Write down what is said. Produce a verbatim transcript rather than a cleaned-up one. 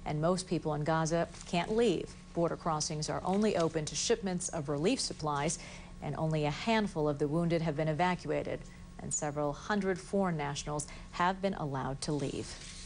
and most people in Gaza can't leave. Border crossings are only open to shipments of relief supplies, and only a handful of the wounded have been evacuated, and several hundred foreign nationals have been allowed to leave.